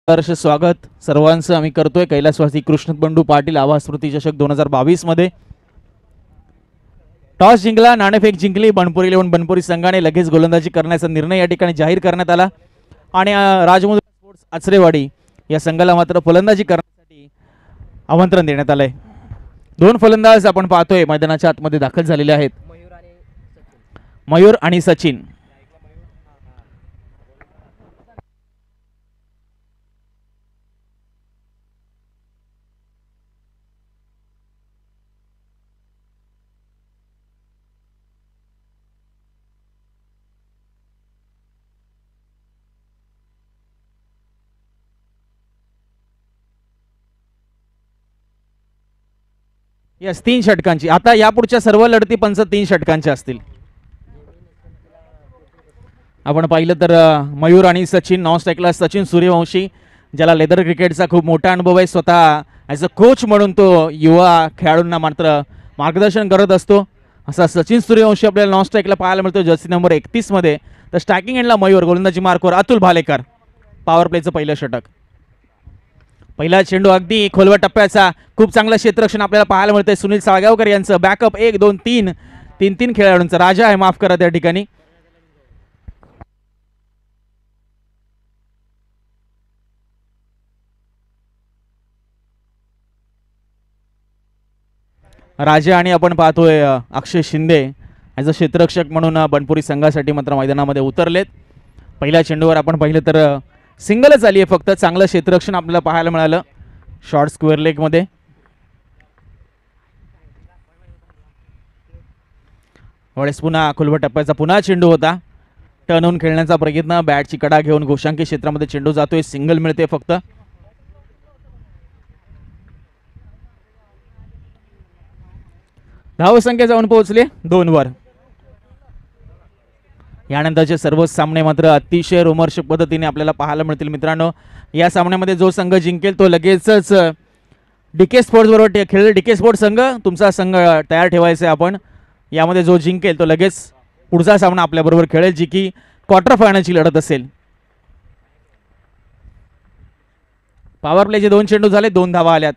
हर्ष स्वागत सर्वांचं आम्ही करतोय कैलासवासी कृष्ण बंडू पाटील आवाज स्मृती चषक 2022 मध्ये टॉस जिंकला, नाणेफेक जिंकली. बनपुरी इलेव्हन बनपुरी संघाने लगेच गोलंदाजी करण्याचा निर्णय या ठिकाणी जाहीर करण्यात आला आणि राजमुद्रा स्पोर्ट्स आचरेवाडी या संघाला मात्र फलंदाजी करण्यासाठी आमंत्रण देण्यात आलंय. दोन फलंदाज आपण पाहतोय मैदानाच्या आतमध्ये दाखल झालेले आहेत, मयूर आणि सचिन. यस, 3 षटकांची. आता यापुढच्या सर्व लढती पंच 3 षटकांच्या असतील. आपण पाहिलं तर मयूर आणि सचिन नॉन स्ट्राईकला सचिन सूर्यवंशी, ज्याला लेदर क्रिकेटचा खूप मोठा अनुभव आहे. स्वतः ॲज अ कोच म्हणून तो युवा खेळाडूंना मात्र मार्गदर्शन करत असतो. असा सचिन सूर्यवंशी आपल्याला नॉन स्ट्राईकला पाहायला मिळतो जर्सी नंबर 31 मध्ये. तर स्ट्रायकिंग एंडला मयूर, गोलंदाजी मार्कवर अतुल भालेकर. पॉवर प्लेचं पहिलं षटक. पहिला चेंडू अगदी खोलवा टप्प्याचा, खूप चांगलं क्षेत्ररक्षण आपल्याला पाहायला मिळतंय. सुनील साळगावकर यांचं बॅकअप 1 2 3 3 खेळाडूंचा राजा आहे, माफ करा त्या ठिकाणी. राजा आणि आपण पाहतोय अक्षय शिंदे ॲज अ क्षेत्ररक्षक म्हणून बनपुरी संघासाठी मात्र मैदानामध्ये उतरलेत. पहिल्या चेंडूवर आपण पाहिलं तर सिंगलच आली आहे फक्त. चांगलं क्षेत्ररक्षण आपल्याला पाहायला मिळालं शॉर्ट स्क्वेअर लेग मध्ये. वेळेस पुन्हा खुलवा टप्प्याचा पुन्हा चेंडू होता. टर्न होऊन खेळण्याचा प्रयत्न, बॅटची कडा घेऊन गोशांकी क्षेत्रामध्ये चेंडू जातोय. सिंगल मिळते फक्त. धावसंख्या जाऊन पोहोचले 2 वर. यानंतरचे सर्व सामने मात्र अतिशय रोमहर्षक पद्धतीने आपल्याला पाहायला मिळतील मित्रांनो. या सामन्यामध्ये जो संघ जिंकेल तो लगेचच डीके स्पोर्ट्स बरोबर खेळेल. डीके स्पोर्ट्स संघ, तुमचा संघ तयार ठेवायचा आहे आपण. यामध्ये जो जिंकेल तो लगेच पुढचा सामना आपल्याबरोबर खेळेल, जी की क्वार्टर फायनलची लढत असेल. पॉवर प्लेचे 2 चेंडू झाले, 2 धावा आल्यात.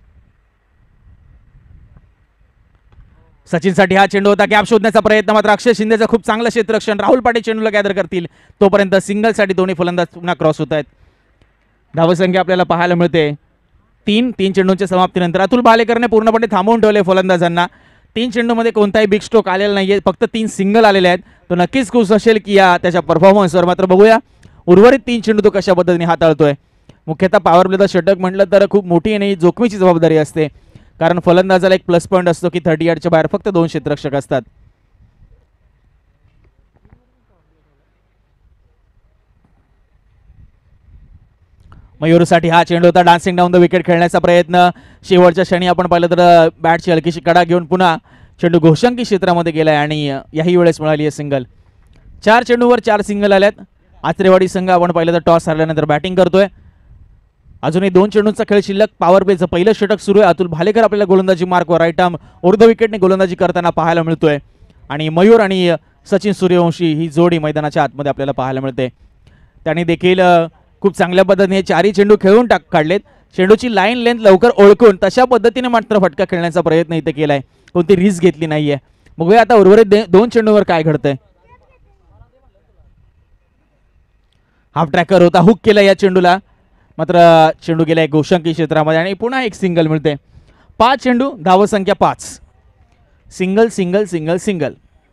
सचिनसाठी हा चेंडू होता. गॅप शोधण्याचा प्रयत्न, मात्र अक्षय शिंदेचं खूप चांगलं क्षेत्ररक्षण. राहुल पाटील चेंडूला गॅदर करतील तोपर्यंत सिंगलसाठी दोन्ही फलंदाज पुन्हा क्रॉस होत आहेत. धावसंख्या आपल्याला पाहायला मिळते 3 चेंडूंच्या समाप्तीनंतर. अतुल भालेकरने पूर्णपणे थांबवून ठेवले फलंदाजांना. 3 चेंडूमध्ये कोणताही बिग स्ट्रोक आलेला नाहीये, फक्त 3 सिंगल आलेले आहेत. तो नक्कीच खुश असेल की या त्याच्या परफॉर्मन्सवर. मात्र बघूया उर्वरित 3 चेंडू तो कशा पद्धतीने हाताळतोय. मुख्यतः पॉवर प्लेचा षटक म्हटलं तर खूप मोठी आणि जोखमीची जबाबदारी असते, कारण फलंदाजाला एक प्लस पॉईंट असतो की 30 यार्डच्या बाहेर फक्त 2 क्षेत्ररक्षक असतात. मयूरसाठी हा चेंडू होता. डान्सिंग डाऊन द विकेट खेळण्याचा प्रयत्न. शेवटच्या क्षणी आपण पाहिलं तर बॅटची हलकीशी कडा घेऊन पुन्हा चेंडू घोषांकी क्षेत्रामध्ये गेलाय आणि याही वेळेस मिळाली आहे सिंगल. 4 चेंडूवर 4 सिंगल आल्यात. आचरेवाडी संघ आपण पाहिलं तर टॉस हरल्यानंतर बॅटिंग करतोय. अजूनही 2 चेंडूंचा खेळ शिल्लक. पॉवर प्लेचं पहिलं षटक सुरू आहे. अतुल भालेकर आपल्याला गोलंदाजी मार्कवर राईट आर्म उर्ध विकेटने गोलंदाजी करताना पाहायला मिळतोय. आणि मयूर आणि सचिन सूर्यवंशी ही जोडी मैदानाच्या आतमध्ये आपल्याला पाहायला मिळते. त्यांनी देखील खूप चांगल्या पद्धतीने 4ही चेंडू खेळून काढलेत. चेंडूची लाईन लेंथ लवकर ओळखून तशा पद्धतीने मात्र फटका खेळण्याचा प्रयत्न इथे केलाय. कोणती रिस्क घेतली नाहीये. बघूया आता उर्वरित 2 चेंडूवर काय घडतंय. हाफ ट्रॅकर होता, हुक केला या चेंडूला, मात्र चेंडू गेलाय गोशांकी क्षेत्रामध्ये आणि पुन्हा एक सिंगल मिळते. 5 चेंडू, धावसंख्या 5. Single single single single.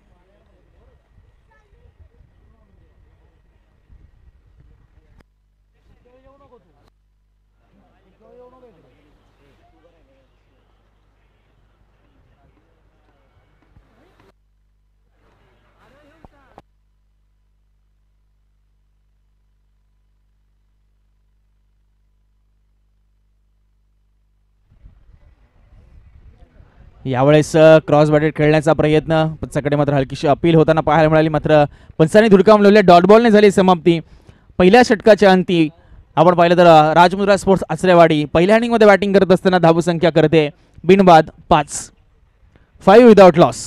यावेळेस क्रॉस बॅटेड खेळण्याचा प्रयत्न, पंचाकडे मात्र हलकीशी अपील होताना पाहायला मिळाली. मात्र पंचांनी धुडकावलेल्या डॉट बॉलने झाली समाप्ती. पहिल्या षटकाच्या अंती आपण पाहिलं तर राजमुद्रा स्पोर्ट्स आचरेवाडी पहिल्या इनिंगमध्ये बॅटिंग करत असताना धावसंख्या करते बिनबाद 5 विदाउट लॉस.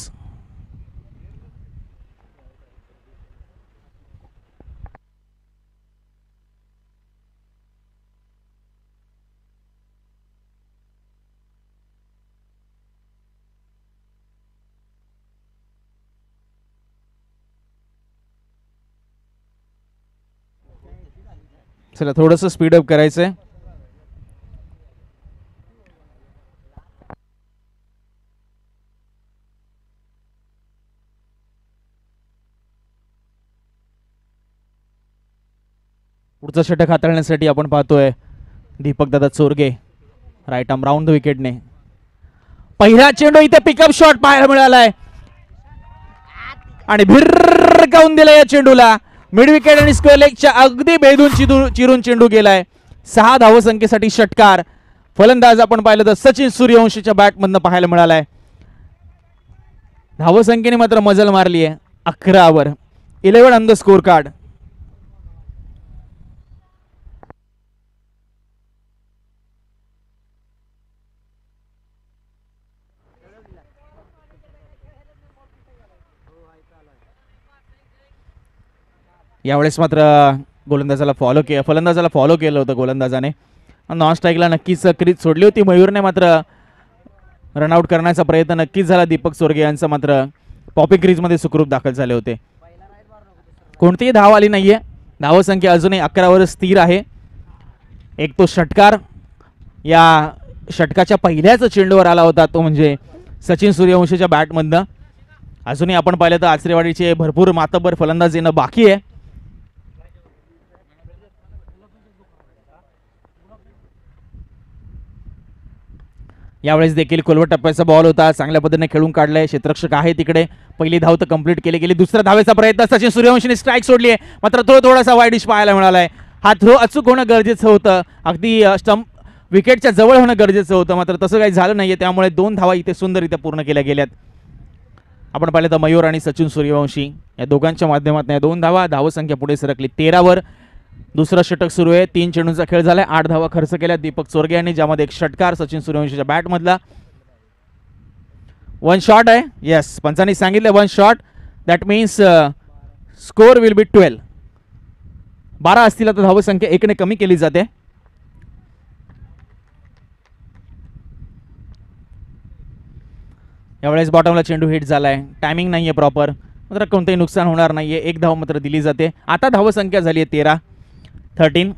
चला थोडंसं स्पीडअप करायचंय. पुढचं षटक हाताळण्यासाठी आपण पाहतोय दीपक दादा Chorge right arm round the विकेटने. पहिला चेंडू इथे पिकअप शॉट पाहायला मिळालाय आणि भिरकावून दिला या चेंडूला. मिड विकेट आणि स्क्वेअर लेगच्या अगदी भेदून चिरून चेंडू गेलाय. 6 धावसंख्येसाठी षटकार. फलंदाज आपण पाहिलं तर सचिन सूर्यवंशीच्या बॅटमधनं पाहायला मिळालाय. धावसंख्येने मात्र मजल मारली आहे 11 11 ऑन द स्कोर कार्ड. यावेळेस मात्र गोलंदाजाला फलंदाजाला फॉलो केलं होतं गोलंदाजाने. नॉन स्ट्राईकला नक्कीच क्रीज सोडली होती. मयूरने मात्र रनआउट करण्याचा प्रयत्न नक्कीच झाला. दीपक चोरगे यांचं मात्र पॉपिंग क्रीजमध्ये सुखरूप दाखल झाले होते. कोणतीही धाव आली नाहीये. धावसंख्या अजूनही 11 स्थिर आहे. एक तो षटकार या षटकाच्या पहिल्याच चेंडूवर आला होता तो म्हणजे सचिन सूर्यवंशीच्या बॅटमधनं. अजूनही आपण पाहिलं तर आचरेवाडीचे भरपूर मातब्बर फलंदाज येणं बाकी आहे. यावेळेस देखील खोलवट टप्प्याचा बॉल होता. चांगल्या पद्धतीने खेळून काढलाय. क्षेत्ररक्षक आहे तिकडे. पहिली धाव तर कंप्लीट केली गेली. दुसऱ्या धावेचा प्रयत्न सचिन सूर्यवंशीने स्ट्राईक सोडली आहे. मात्र थोडासा वाईड डिश पाहायला मिळालाय. हा थ्रो अचूक होणं गरजेचं होतं. अगदी स्टंप विकेटच्या जवळ होणं गरजेचं होतं. मात्र तसं काही झालं नाहीये. त्यामुळे 2 धावा इथे सुंदररित्या पूर्ण केल्या गेल्यात. आपण पाहिलं तर मयूर आणि सचिन सूर्यवंशी या दोघांच्या माध्यमातून या 2 धावा. धावसंख्या पुढे सरकली 13 दुसरं षटक सुरू आहे. 3 चेंडूंचा खेळ झालाय. 8 धावा खर्च केल्या दीपक चोरगे यांनी, ज्यामध्ये एक षटकार सचिन सूर्यवंशीच्या बॅटमधला. 1 शॉट आहे. येस, पंचांनी सांगितलं 1 shot. That means score will be 12. 12 असतील तर धावसंख्या 1 ने कमी केली जाते. यावेळेस बॉटमला चेंडू हिट झालाय. टायमिंग नाहीये प्रॉपर. मात्र कोणतंही नुकसान होणार नाहीये. 1 धाव मात्र दिली जाते. आता धावसंख्या झाली आहे 13.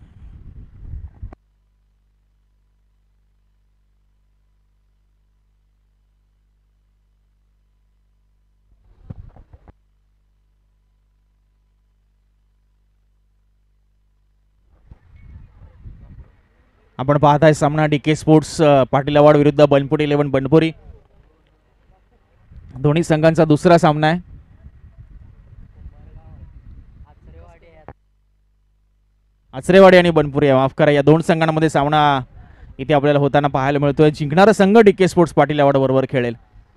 आपण पाहताय सामना डीके स्पोर्ट्स पाटील अवॉर्ड विरुद्ध बनपुरी 11 बनपुरी. दोन्ही संघांचा दुसरा सामना आहे. आचरेवाडी आणि बनपुरी, माफ करा, या 2 संघांमध्ये सामना इथे आपल्याला होताना पाहायला मिळतोय. जिंकणारा संघ डीके स्पोर्ट्स पाटील अवॉर्ड बरोबर खेळेल.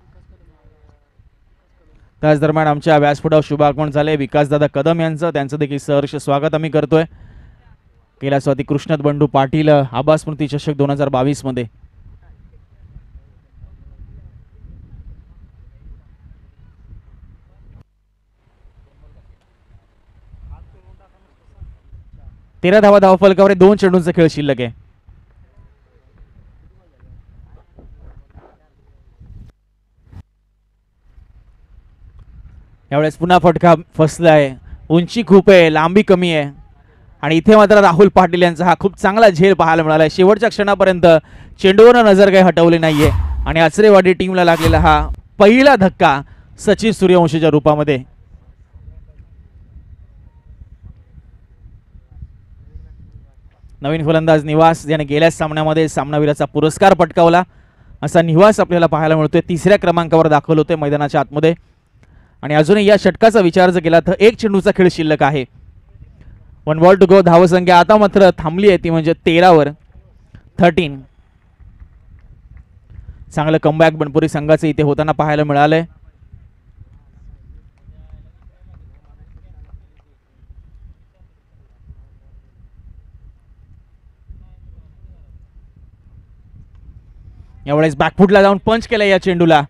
त्याच दरम्यान आमच्या व्यासपीठावर शुभागमन झाले विकासदादा कदम यांचं. त्यांचं देखील सहर्ष स्वागत आम्ही करतोय. कैलासवादी कृष्णत बंडू पाटील आबा स्मृती चषक 2022 मध्ये. तेरा धावा धावफलकावर 2 चेंडूंचा खेळ शिल्लक आहे. यावेळेस पुन्हा फटका फसलाय. उंची खूप आहे, लांबी कमी आहे आणि इथे मात्र राहुल पाटील यांचा हा खूप चांगला झेल पाहायला मिळाला. शेवटच्या क्षणापर्यंत चेंडूवर नजर काही हटवली नाहीये आणि आचरेवाडी टीमला लागलेला हा पहिला धक्का सचिन सूर्यवंशीच्या रूपामध्ये. नवीन फलंदाज निवास याने गेल्या सामन्यामध्ये सामनावीराचा पुरस्कार पटकावला. असा निवास आपल्याला पाहायला मिळतोय. 3ऱ्या क्रमांकावर दाखल होते मैदानाच्या आतमध्ये आणि अजूनही या षटकाचा विचार जर केला तर 1 चेंडूचा खेळ शिल्लक आहे. 1 बॉल टू गो. धावसंख्या आता मात्र थांबली आहे ती म्हणजे 13. चांगलं कमबॅक बनपुरी संघाचं इथे होताना पाहायला मिळालंय. यावेळेस बॅकफुटला जाऊन पंच केला या चेंडूला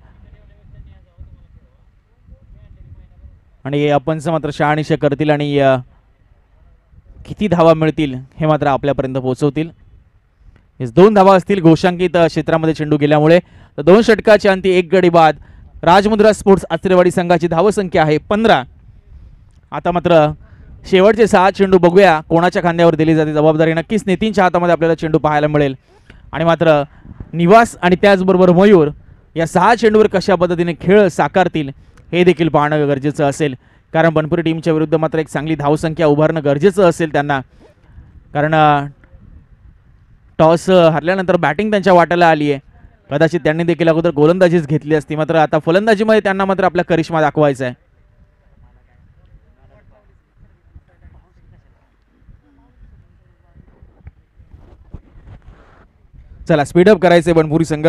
आणि पंच मात्र शहानिशा करतील आणि किती धावा मिळतील हे मात्र आपल्यापर्यंत पोहोचवतील. 2 धावा असतील घोषांकित क्षेत्रामध्ये चेंडू गेल्यामुळे. तर 2 षटकाच्या अंती 1 गडी बाद. राजमुद्रा स्पोर्ट्स आचरेवाडी संघाची धावसंख्या आहे 15. आता मात्र शेवटचे 6 चेंडू बघूया कोणाच्या खांद्यावर दिली जाते जबाबदारी. नक्कीच नितीनच्या हातामध्ये आपल्याला चेंडू पाहायला मिळेल. आणि मात्र निवास आणि त्याचबरोबर मयूर या 6 चेंडूवर कशा पद्धतीने खेळ साकारतील हे देखील पाहणं गरजेचं असेल. कारण बनपुरी टीमच्या विरुद्ध मात्र एक चांगली धावसंख्या उभारणं गरजेचं असेल त्यांना. कारण टॉस हरल्यानंतर बॅटिंग त्यांच्या वाट्याला आली आहे. कदाचित त्यांनी देखील अगोदर गोलंदाजीच घेतली असती. मात्र आता फलंदाजीमध्ये त्यांना मात्र आपला करिश्मा दाखवायचा आहे. चला स्पीडअप करायचंय बनपुरी संघ.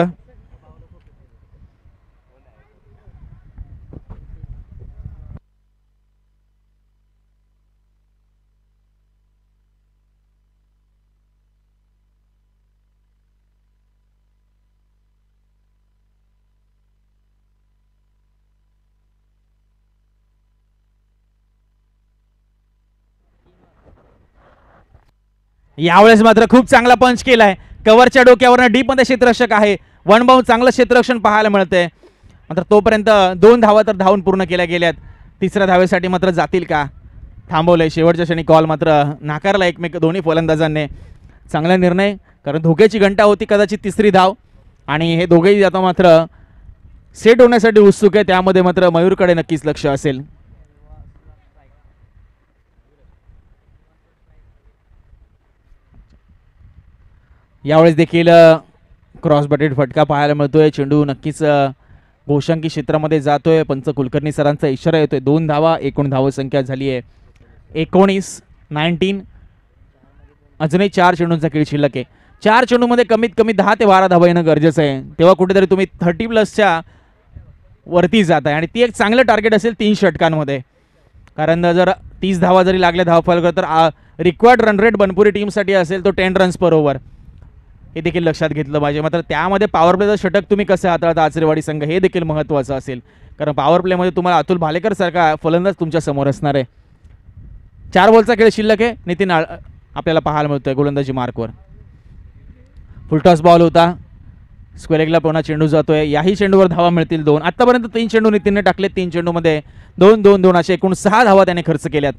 यावेळेस मात्र खूप चांगला पंच केलाय. कव्हरच्या डोक्यावरनं डीप मध्ये क्षेत्ररक्षक आहे. वन बाउंड चांगलं क्षेत्ररक्षण पाहायला मिळतंय. मात्र तोपर्यंत 2 धावा तर धावून पूर्ण केल्या गेल्यात. तिसऱ्या धावेसाठी मात्र जातील का थांबवलंय. शेवटच्या क्षणी कॉल मात्र नाकारला एकमेक दोन्ही फलंदाजांनी. चांगला निर्णय. कारण धोक्याची घंटा होती कदाचित तिसरी धाव. आणि हे दोघेही आता मात्र सेट होण्यासाठी उत्सुक आहे. त्यामध्ये मात्र मयूरकडे नक्कीच लक्ष असेल. यावेळेस देखील क्रॉस बटेड फटका पाहायला मिळतोय. चेंडू नक्कीच गोशांकी क्षेत्रामध्ये जातोय. पंच कुलकर्णी सरांचा इशारा येतोय. 2 धावा एकूण धावसंख्या झाली आहे 19. अजूनही 4 चेंडूंचा खेळ शिल्लक आहे. 4 चेंडूमध्ये कमीत कमी 10 ते 12 धावा येणं गरजेचं आहे. तेव्हा कुठेतरी तुम्ही 30+ वरती जात आहे. आणि ती एक चांगलं टार्गेट असेल 3 षटकांमध्ये. कारण जर 30 धावा जरी लागल्या धावफलक तर रिक्वायर्ड रन रेट बनपुरी टीमसाठी असेल तो 10 रन्स पर ओव्हर. हे देखील लक्षात घेतलं पाहिजे. मात्र त्यामध्ये पॉवर प्लेचं षटक तुम्ही कसं हाताळता आचरेवाडी संघ हे देखील महत्त्वाचं असेल. कारण पॉवर प्लेमध्ये तुम्हाला अतुल भालेकर सारखा फलंदाज तुमच्या समोर असणार आहे. 4 बॉलचा खेळ शिल्लक आहे. नितीन आपल्याला पाहायला मिळतोय गोलंदाजी मार्कवर. फुलटॉस बॉल होता. स्क्वेअर पुन्हा चेंडू जातोय. याही चेंडूवर धावा मिळतील 2. आतापर्यंत 3 चेंडू नितीनने टाकले. 3 चेंडूमध्ये 2-2-2 असे एकूण 6 धावा त्याने खर्च केल्यात.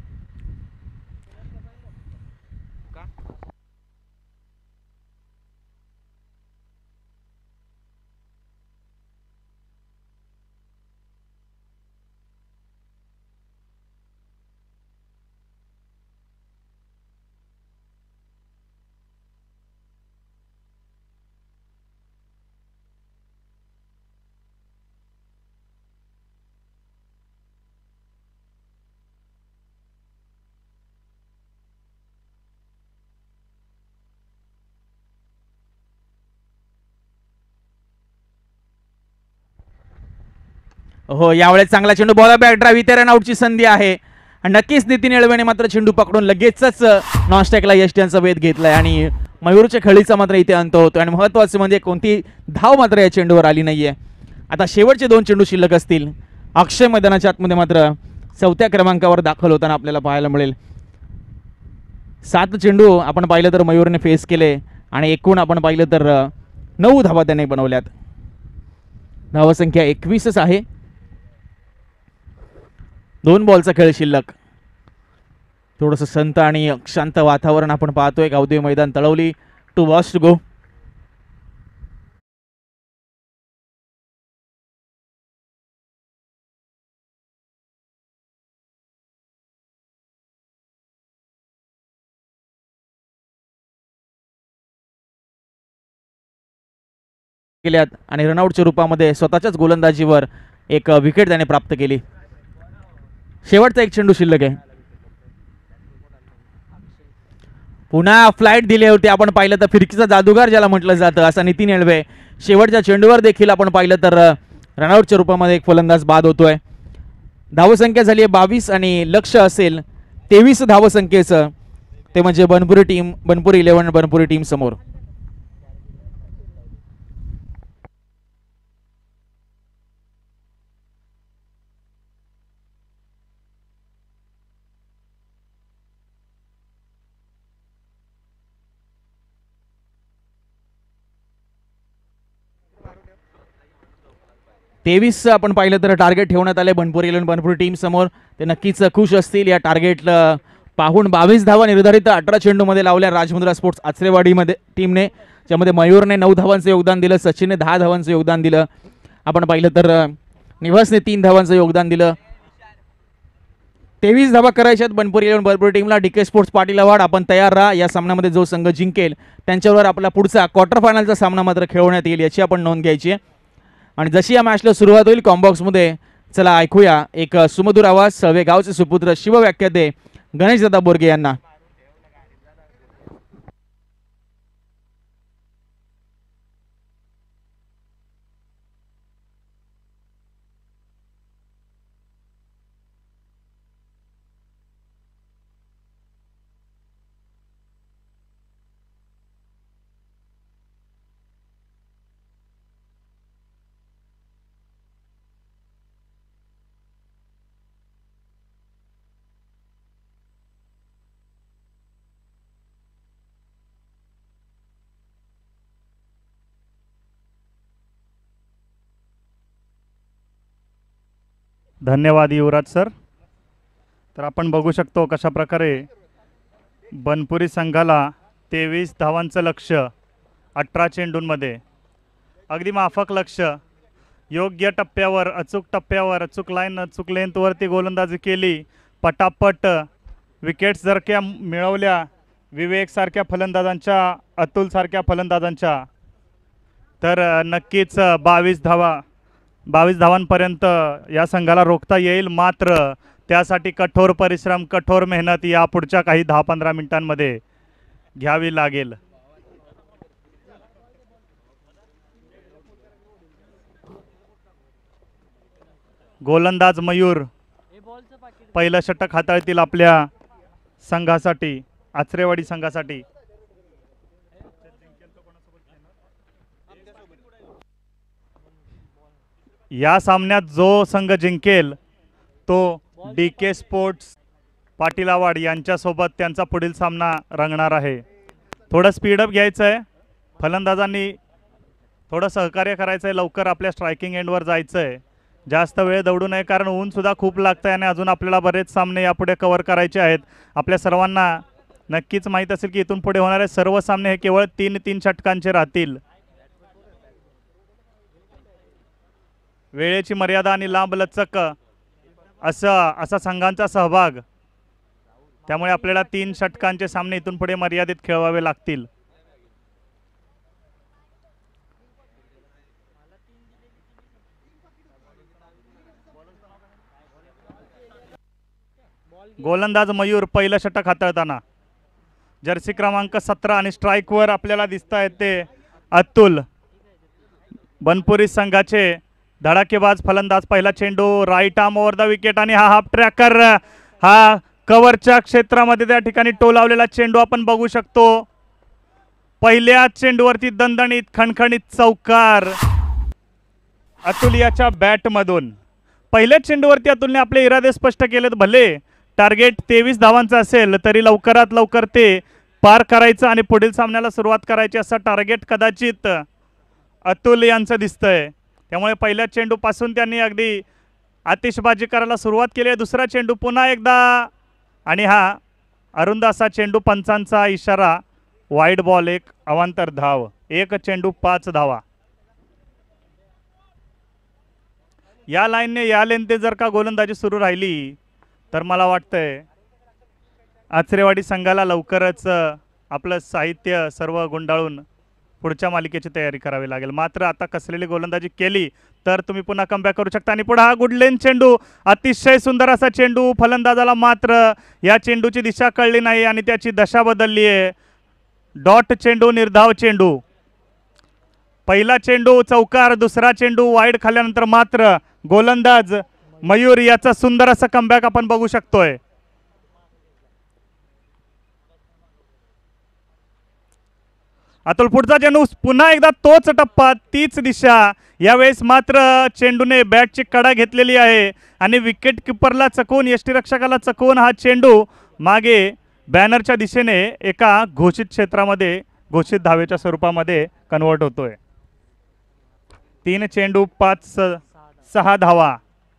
हो यावेळेस चांगला चेंडू बॉल बॅक ड्राईव्ह इथे रनआउटची संधी आहे. आणि नक्कीच नितीन येळवेने मात्र चेंडू पकडून लगेचच नॉनस्टॅकला यष्ट्यांचा वेध घेतलाय. आणि मयूरच्या खळीचा मात्र इथे अंत होतो. आणि महत्त्वाचं म्हणजे कोणती धाव मात्र या चेंडूवर आली नाहीये. आता शेवटचे 2 चेंडू शिल्लक असतील. अक्षय मैदानाच्या आतमध्ये मात्र 4थ्या क्रमांकावर दाखल होताना आपल्याला पाहायला मिळेल. 7 चेंडू आपण पाहिलं तर मयूरने फेस केले. आणि एकूण आपण पाहिलं तर 9 धावा त्याने बनवल्यात. धावसंख्या 21च आहे. 2 बॉलचा खेळ शिल्लक. थोडंसं संत आणि शांत वातावरण आपण पाहतोय. गावदेवी मैदान तळवली. 2 balls to go. केल्यात आणि रनआउटच्या रूपामध्ये स्वतःच्याच गोलंदाजीवर एक विकेट त्याने प्राप्त केली. शेवटचा 1 चेंडू शिल्लक आहे. पुन्हा फ्लाईट दिली होती. आपण पाहिलं तर फिरकीचा जादूगार ज्याला म्हटलं जातं असा नितीन येळवे. शेवटच्या चेंडूवर देखील आपण पाहिलं तर रनआउटच्या रूपामध्ये एक फलंदाज बाद होतोय. धावसंख्या झाली आहे 22 आणि लक्ष असेल 23 धावसंख्येचं. ते म्हणजे बनपुरी 11 बनपुरी टीम समोर. 23 आपण पाहिलं तर टार्गेट ठेवण्यात आले बनपुरी 11 बनपुरी टीम समोर. ते नक्कीच खुश असतील या टार्गेटला पाहून. 22 धावा निर्धारित 18 चेंडूमध्ये लावल्या राजमुद्रा स्पोर्ट्स आचरेवाडीमध्ये टीमने, ज्यामध्ये मयूरने 9 धावांचं योगदान दिलं, सचिनने 10 धावांचं योगदान दिलं. आपण पाहिलं तर निवासने 3 धावांचं योगदान दिलं. 23 धावा करायच्यात बनपुरी 11 बनपुरी टीमला. डीके स्पोर्ट्स पाटील आव्हाड आपण तयार राहा. या सामन्यामध्ये जो संघ जिंकेल त्यांच्यावर आपला पुढचा क्वार्टर फायनलचा सामना मात्र खेळवण्यात येईल याची आपण नोंद घ्यायची आहे. आणि जशी या मॅचला सुरुवात होईल कॉम्बॉक्समध्ये, चला ऐकूया एक सुमधुर आवाज सळवे गावचे सुपुत्र शिवव्याख्याते गणेशदादा बोरगे यांना. धन्यवाद युवराज सर. तर आपण बघू शकतो कशा प्रकारे बनपुरी संघाला 23 धावांचं लक्ष्य 18 चेंडूंमध्ये, अगदी माफक लक्ष्य, योग्य टप्प्यावर, अचूक टप्प्यावर, अचूक लाईन, अचूक लेंथवरती गोलंदाजी केली. पटापट विकेट्स जर क्या मिळवल्या विवेकसारख्या फलंदाजांच्या, अतुलसारख्या फलंदाजांच्या, तर नक्कीच 22 धावांपर्यंत या संघाला रोखता येईल. मात्र त्यासाठी कठोर परिश्रम, कठोर मेहनत या पुढच्या काही 10-15 मिनिटांमध्ये घ्यावी लागेल. गोलंदाज मयूर पहिलं षटक हाताळतील आपल्या संघासाठी, आचरेवाडी संघासाठी. या सामन्यात जो संघ जिंकेल तो डीके स्पोर्ट्स पाटील आव्हाड यांच्यासोबत त्यांचा पुढील सामना रंगणार आहे. थोडं स्पीडअप घ्यायचं आहे, फलंदाजांनी थोडं सहकार्य करायचं आहे, लवकर आपल्या स्ट्रायकिंग एंडवर जायचं आहे, जास्त वेळ दौडू नये, कारण ऊनसुद्धा खूप लागतं आहे आणि अजून आपल्याला बरेच सामने यापुढे कव्हर करायचे आहेत. आपल्या सर्वांना नक्कीच माहीत असेल की इथून पुढे होणारे सर्व सामने हे केवळ 3-3 षटकांचे राहतील. वेळेची मर्यादा आणि लांबलचक असा संघांचा सहभाग, त्यामुळे आपल्याला 3 षटकांचे सामने इथून पुढे मर्यादित खेळवावे लागतील. गोलंदाज मयूर पहिलं षटक हाताळताना, जर्सी क्रमांक 17 आणि स्ट्राईकवर आपल्याला दिसत आहेत ते अतुल, बनपुरी संघाचे धडाकेबाज फलंदाज. पहिला चेंडू right arm over the wicket आणि हा हाफ ट्रॅकर, हा कव्हरच्या क्षेत्रामध्ये त्या ठिकाणी टोलावलेला चेंडू आपण बघू शकतो. पहिल्या चेंडूवरती दणदणीत खणखणीत चौकार अतुल याच्या बॅटमधून. पहिल्याच चेंडूवरती अतुलने आपले इरादे स्पष्ट केलेत. भले टार्गेट 23 धावांचं असेल तरी लवकरात लवकर ते पार करायचं आणि पुढील सामन्याला सुरुवात करायची असं टार्गेट कदाचित अतुल यांचं दिसतंय. त्यामुळे पहिल्या चेंडूपासून त्यांनी अगदी आतिषबाजी करायला सुरुवात केली आहे. दुसरा चेंडू पुन्हा एकदा आणि हा अरुंद असा चेंडू, पंचांचा इशारा, वाईड बॉल, एक अवांतर धाव, एक चेंडू 5 धावा. या लाईनने या लेंथे जर का गोलंदाजी सुरू राहिली तर मला वाटतंय आचरेवाडी संघाला लवकरच आपलं साहित्य सर्व गुंडाळून पुढच्या मालिकेची तयारी करावी लागेल. मात्र आता कसलेली गोलंदाजी केली तर तुम्ही पुन्हा कमबॅक करू शकता. आणि पुढे हा गुडलेन चेंडू, अतिशय सुंदर असा चेंडू, फलंदाजाला मात्र या चेंडूची दिशा कळली नाही आणि त्याची दशा बदलली आहे. डॉट चेंडू, निर्धाव चेंडू. पहिला चेंडू चौकार, दुसरा चेंडू वाईड खाल्यानंतर मात्र गोलंदाज मयूर याचा सुंदर असा कमबॅक आपण बघू शकतोय. अतुल पुढचा चेंडू, पुन्हा एकदा तोच टप्पा, तीच दिशा. यावेळेस मात्र चेंडूने बॅटची कडा घेतलेली आहे आणि विकेट किपरला चकवून, यष्टीरक्षकाला चकवून हा चेंडू मागे बॅनरच्या दिशेने एका घोषित क्षेत्रामध्ये, घोषित धावेच्या स्वरूपामध्ये कन्वर्ट होतोय. 3 चेंडू 5 6 धावा.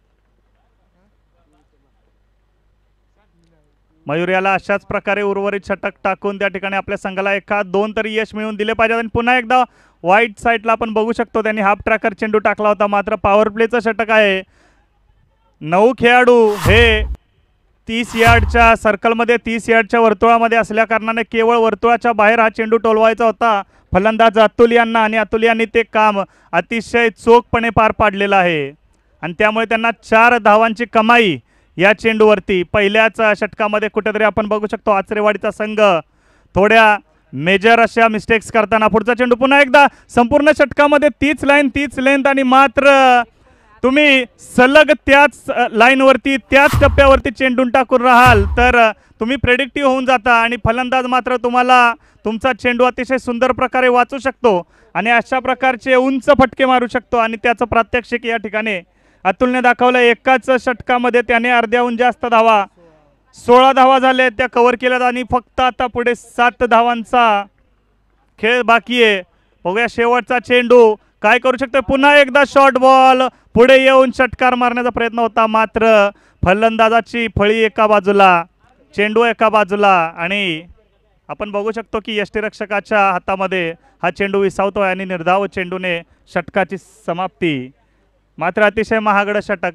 मयूर याला अशाच प्रकारे उर्वरित षटक टाकून त्या ठिकाणी आपल्या संघाला एखाद 2 तरी यश मिळवून दिले पाहिजे. आणि पुन्हा एकदा वाईट साईडला आपण बघू शकतो त्यांनी हाफ ट्रॅकर चेंडू टाकला होता. मात्र पॉवर प्लेचं षटक आहे. 9 खेळाडू हे 30 यार्डच्या सर्कलमध्ये 30 यार्डच्या वर्तुळामध्ये असल्या कारणाने केवळ वर्तुळाच्या बाहेर हा चेंडू टोलवायचा होता फलंदाज अतुल यांना. आणि अतुल यांनी ते काम अतिशय चोखपणे पार पाडलेलं आहे. आणि त्यामुळे त्यांना 4 धावांची कमाई या चेंडूवरती. पहिल्याच षटकामध्ये कुठेतरी आपण बघू शकतो आचरेवाडीचा संघ थोड्या मेजर अशा मिस्टेक्स करताना. पुढचा चेंडू पुन्हा एकदा संपूर्ण षटकामध्ये तीच लाईन तीच लेंथ. आणि मात्र तुम्ही सलग त्याच लाईनवरती त्याच टप्प्यावरती चेंडू टाकून राहाल तर तुम्ही प्रेडिक्टिव्ह होऊन जाता. आणि फलंदाज मात्र तुम्हाला तुमचा चेंडू अतिशय सुंदर प्रकारे वाचू शकतो आणि अशा प्रकारचे उंच फटके मारू शकतो. आणि त्याचं प्रात्यक्षिक या ठिकाणी अतुलने दाखवलं. एकाच षटकामध्ये त्याने अर्ध्याहून जास्त धावा 16 धावा झाले त्या कव्हर केल्यात. आणि फक्त आता पुढे 7 धावांचा खेळ बाकी आहे. बघूया शेवटचा चेंडू काय करू शकतो. पुन्हा एकदा शॉर्ट बॉल पुढे येऊन षटकार मारण्याचा प्रयत्न होता. मात्र फलंदाजाची फळी एका बाजूला चेंडू एका बाजूला. आणि आपण बघू शकतो की यष्टीरक्षकाच्या हातामध्ये हा चेंडू विसावतोय आणि निर्धाव चेंडूने षटकाची समाप्ती. मात्र अतिशय महागड षटक.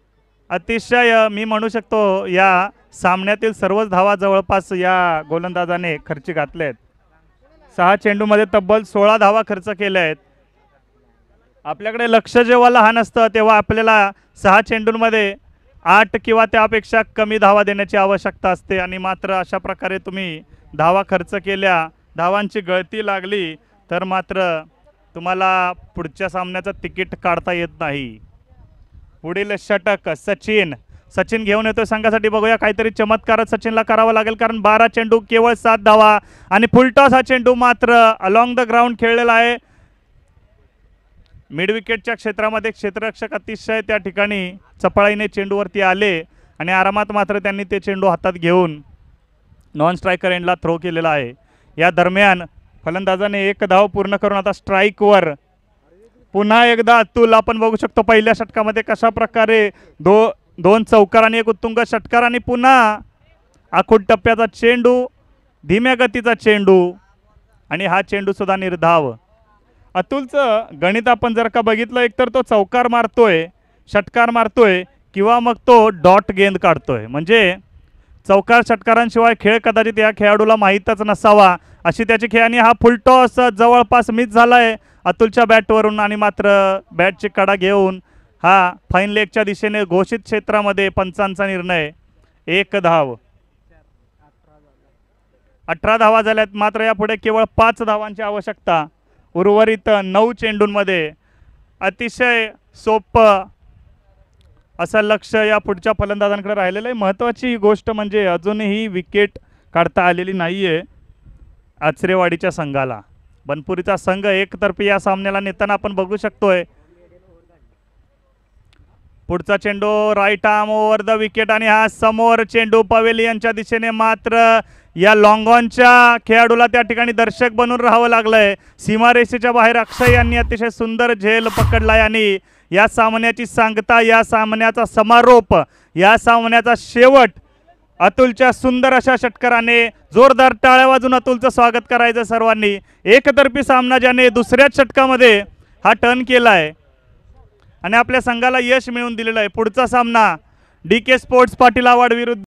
अतिशय मी म्हणू शकतो या सामन्यातील सर्वच धावा जवळपास या गोलंदाजाने खर्ची घातलेत. 6 चेंडूमध्ये तब्बल 16 धावा खर्च केल्या आहेत. आपल्याकडे लक्ष जेव्हा लहान असतं तेव्हा आपल्याला 6 चेंडूंमध्ये 8 किंवा त्यापेक्षा कमी धावा देण्याची आवश्यकता असते. आणि मात्र अशा प्रकारे तुम्ही धावा खर्च केल्या, धावांची गळती लागली तर मात्र तुम्हाला पुढच्या सामन्याचं तिकीट काढता येत नाही. पुढील षटक सचिन घेऊन येतोय संघासाठी. बघूया काहीतरी चमत्कार सचिनला करावा लागेल कारण 12 चेंडू केवळ 7 धावा. आणि फुलटॉस हा चेंडू मात्र अलॉंग द ग्राउंड खेळलेला आहे. मिड विकेटच्या क्षेत्रामध्ये क्षेत्ररक्षक अतिशय त्या ठिकाणी चपळाईने चेंडूवरती आले आणि आरामात मात्र त्यांनी ते चेंडू हातात घेऊन नॉन स्ट्रायकर एंडला थ्रो केलेला आहे. या दरम्यान फलंदाजाने 1 धाव पूर्ण करून आता स्ट्राईकवर पुन्हा एकदा अतुल. आपण बघू शकतो पहिल्या षटकामध्ये कशा प्रकारे 2 चौकार आणि 1 उत्तुंग षटकार. आणि पुन्हा आखूड टप्प्याचा चेंडू, धीम्या गतीचा चेंडू आणि हा चेंडू सुद्धा निर्धाव. अतुलचं गणित आपण जर का बघितलं एकतर तो चौकार मारतोय, षटकार मारतोय किंवा मग तो डॉट गेंद काढतोय. म्हणजे चौकार षटकारांशिवाय खेळ कदाचित या खेळाडूला माहीतच नसावा अशी त्याची खेळ. आणि हा फुलटॉस जवळपास मिस झालाय अतुलच्या बॅटवरून. आणि मात्र बॅटची कडा घेऊन हा फाईन लेगच्या दिशेने घोषित क्षेत्रामध्ये पंचांचा निर्णय. 1 धाव. 18 धावा झाल्यात. मात्र यापुढे केवळ 5 धावांची आवश्यकता. उर्वरित 9 चेंडूंमध्ये अतिशय सोपं असं लक्ष या पुढच्या फलंदाजांकडे राहिलेलं आहे. महत्त्वाची गोष्ट म्हणजे अजूनही विकेट काढता आलेली नाही आहे आचरेवाडीच्या संघाला. बनपुरीचा संघ एकतर्फी या सामन्याला नेताना आपण बघू शकतोय. पुढचा चेंडू right arm over the wicket. आणि हा समोर चेंडू पवेलियनच्या दिशेने. मात्र या लॉंगॉनच्या खेळाडूला त्या ठिकाणी दर्शक बनून राहावं लागलंय. सीमारेषेच्या बाहेर अक्षय यांनी अतिशय सुंदर झेल पकडलाय. आणि या सामन्याची सांगता, या सामन्याचा समारोप, या सामन्याचा शेवट अतुलच्या सुंदर अशा षटकाराने. जोरदार टाळ्या वाजून अतुलचं स्वागत करायचं सर्वांनी. एकतर्फी सामना ज्याने दुसऱ्याच षटकामध्ये हा टर्न केलाय आणि आपल्या संघाला यश मिळवून दिलेलं आहे. पुढचा सामना DK स्पोर्ट्स पाटील आव्हाड विरुद्ध